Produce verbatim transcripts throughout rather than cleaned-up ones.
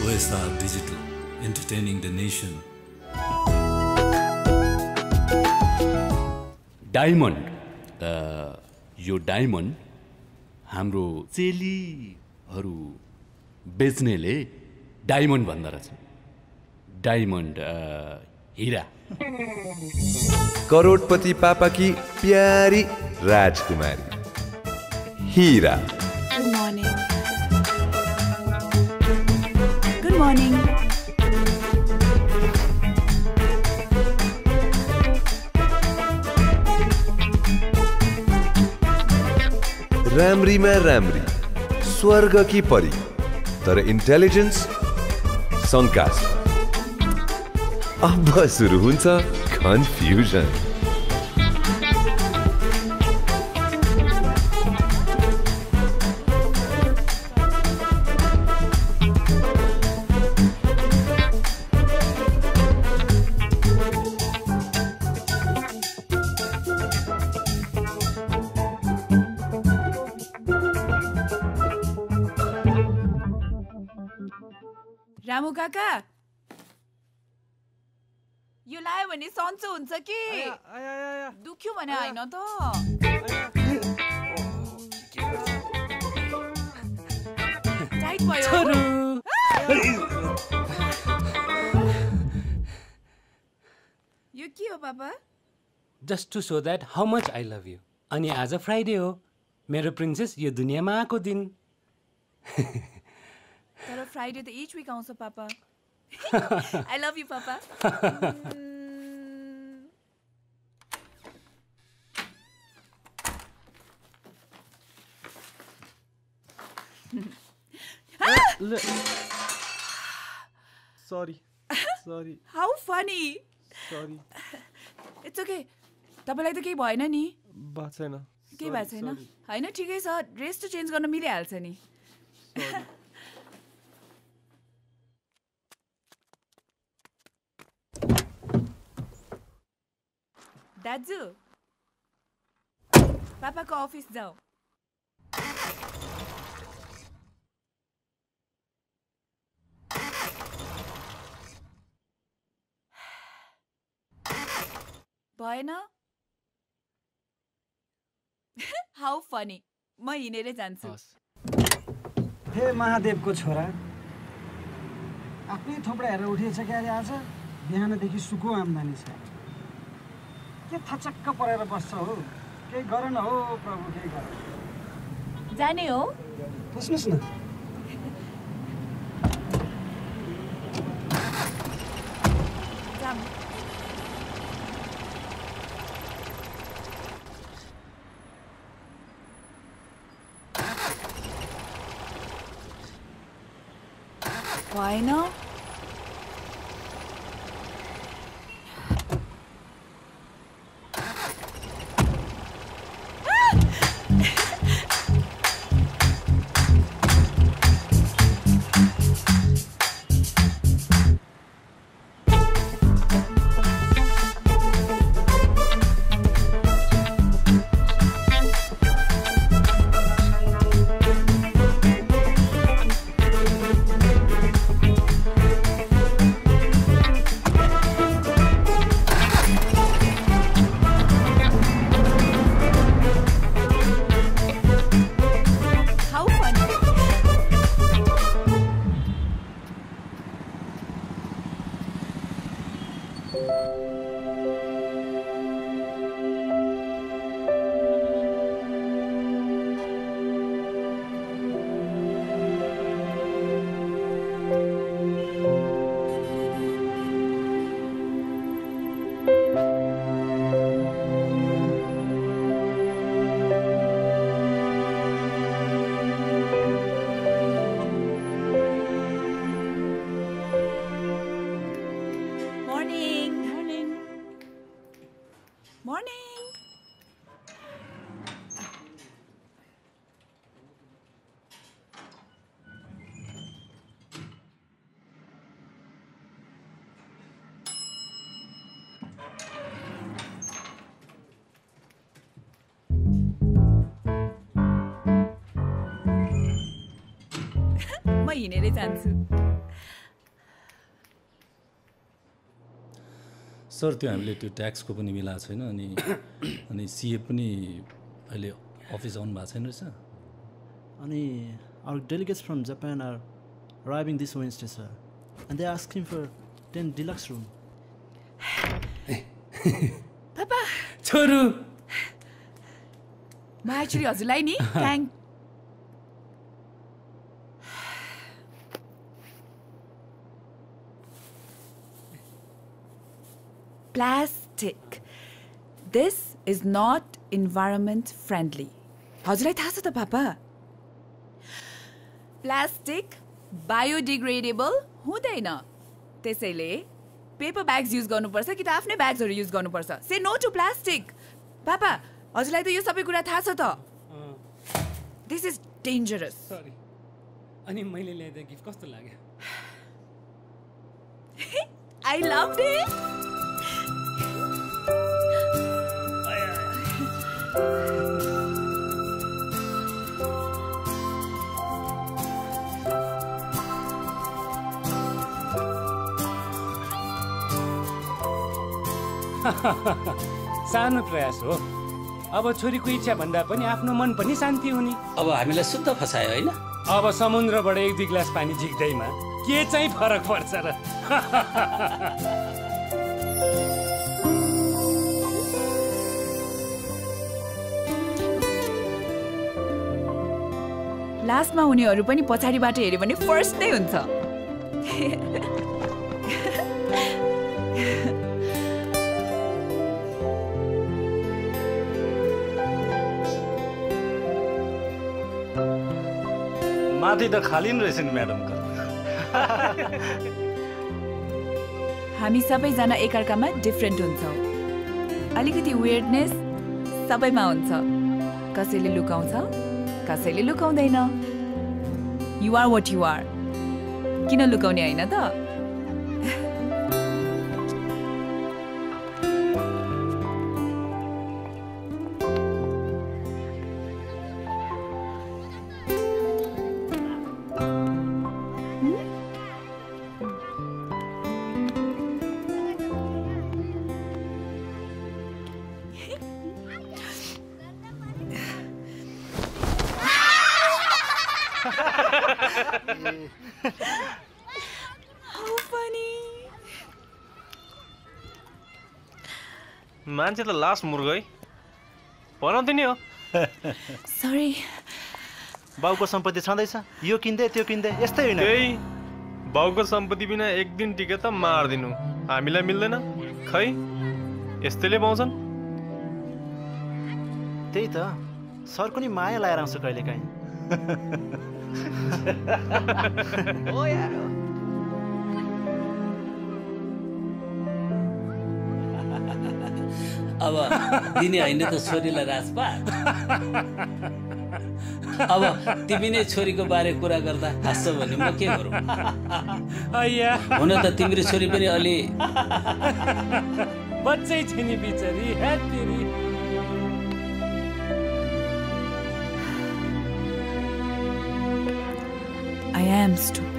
Star Digital, entertaining the nation. Diamond. Uh, यो diamond हाम्रो चेलीहरू बेच्नेले डायमन्ड भन्दो रहेछ. डायमन्ड हीरा. करोडपति पापा की प्यारी राजकुमारी हीरा. Good morning. Good morning. राम्री में राम्री स्वर्ग की परी तर इंटेलिजेंस शंकास्पद. अब सुरु हुन्छ कन्फ्युजन. रामु काका यो लायो भने सन्चो हुन्छ कि दुख्यो भने हैन त. टाइट भयो. यो के हो पापा? Just to show that how much I love you. अनि आज फ्राइडे हो. मेरो प्रिन्सेस यो दुनियामा आएको दिन. तर फ्राइडे त इच विक आउँछ पापा. I love you papa. Sorry. Sorry. How funny. Sorry. It's okay. तपाईलाई त केही भएन नि? बात छैन. केही भएको छैन? हैन ठिकै छ. ड्रेस त चेन्ज गर्न मिलिहाल्छ नि. Sorry. दाजु पापाको अफिस जाऊ. भएन? How funny. म हिँडेरै जान्छु. हे महादेवको छोरा, आफ्नै थोपडा हेरेर उठिएछ क्या आज? बिहानदेखि सुको आम्दानी छ. के थचक्क परेर बस्छ हो? केही गर न हो प्रभु, केही गर. जाने हो? बस्नुस् न. भएन? हिँडेरै जान्छु. सर त्यो हामीले त्यो ट्याक्सको पनि मिलाएको छैन अनि अनि सीए पनि अहिले अफिस आउनु भएको छैन रहेछ अनि our delegates from Japan are arriving this Wednesday, sir, and they are asking for ten deluxe room. Papa, छोरू म एक्चुअली हजुरलाई नि thank Plastic. This is not environment friendly. हजुरलाई थाहा छ त पापा प्लास्टिक बायोडिग्रेडेबल हुँदैन त्यसैले पेपर ब्याग्स युज गर्नुपर्छ कि त आफ्नै ब्याग्सहरू युज गर्नुपर्छ से नो टु प्लास्टिक पापा हजुरलाई त यो सबै कुरा थाहा छ त दिस इज डेन्जरस सरी अनि मैले ल्याइदिएको गिफ्ट कस्तो लाग्यो आई लभ इट सानो प्रयास हो अब छोरीको इच्छा भन्दा पनि आफ्नो मन पनि शान्ति हुने अब हामीलाई शुद्ध फसायो होइन अब समुद्रबाट एक दुई ग्लास पानी झिक्दैमा के चाहिँ फरक पर्छ र लास्टमा उनीहरू पनि पछाडिबाट हेर्यो भने फर्स्ट नै हुन्छ माथि त खाली नै रहेछ नि म्याडम हामी सबैजना एकअर्कामा डिफ्रेन्ट हुन्छौँ अलिकति वियर्डनेस सबैमा हुन्छ कसैले लुकाउँछ कसैले लुकाउँदैन you are what you are किन लुकाउने होइन त मान्छे त लास्ट मुर्ग है बनाउँदै नि हो सरी बाउको सम्पत्ति छँदैछ यो किन्दै त्यो किन्दै यस्तै होइन त्यही बाउको सम्पत्ति बिना एक दिन टिके त मार्दिनु हामीलाई मिल्दैन खै यस्तैले पाउँछन् त्यही त सरको नि माया लाएर आउँछ कहिलेकाहीँ हो यार अब दिने होइन त छोरीलाई राजपाट अब तिमी नै छोरीको बारे कुरा गर्दा हाँस्छौ भने म के गरौँ हुन त तिम्रो छोरी पनि अलि बच्चै छ नि बिचरी हेतेरी I am stupid.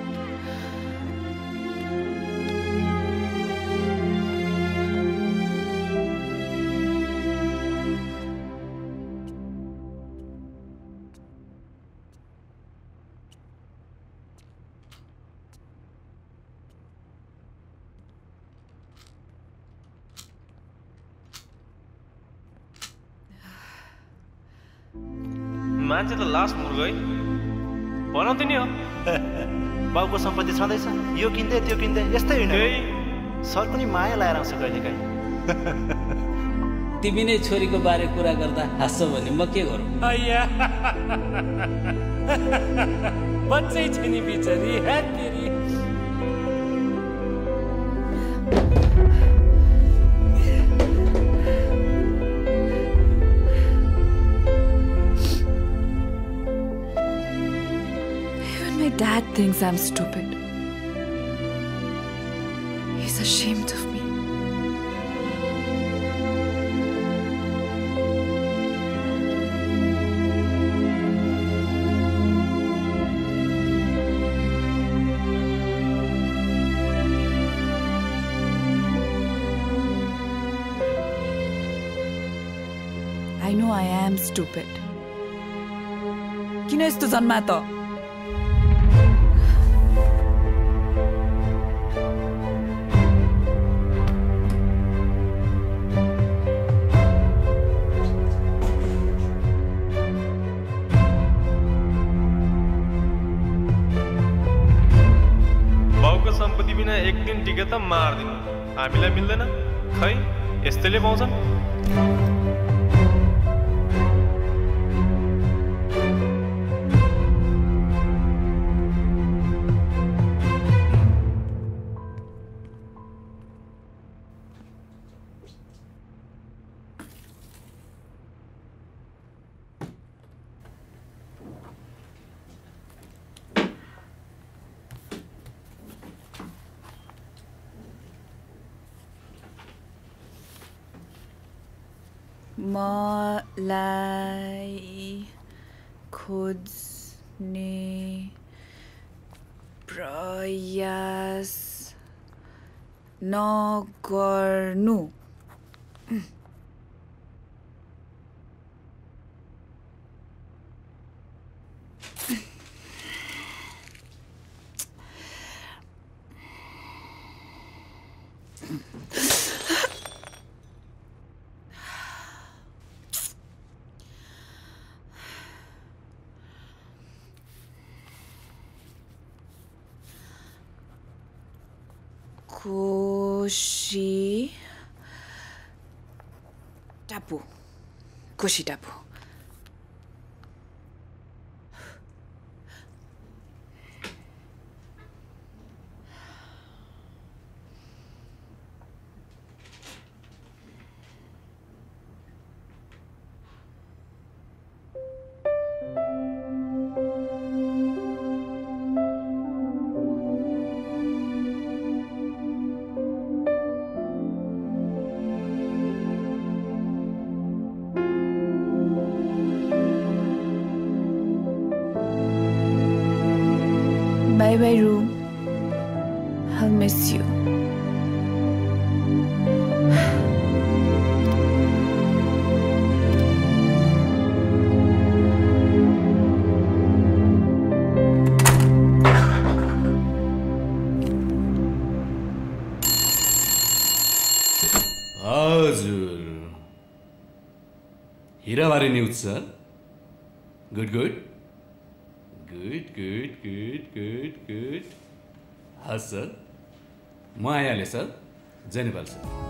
मान्छे त लास्ट मुर्ग है बनाउँदै नि हो बाउको सम्पत्ति छँदैछ यो किन्दै त्यो किन्दै यस्तै होइन सरको नि माया लाएर आउँछ कहिलेकाहीँ तिमी नै छोरीको बारे कुरा गर्दा हाँस्छौ भने म के गरौँ बच्चै छ नि बिचरी हेतेरी Dad thinks I'm stupid. He's ashamed of me. No I am stupid किन यस्तो जन्मा त बाउको सम्पत्ति बिना एक दिन टिके त मार्दिनु हामीलाई मिल्दैन खै यस्तैले पाउँछन् मलाई खोज्ने प्रयास नगर्नु कोशी टापु कोशी टापु Bye bye, room. I'll miss you. हजुर Hirabari news sir good good good good good good good हस् सर म आइहालेँ सर जय नेपाल सर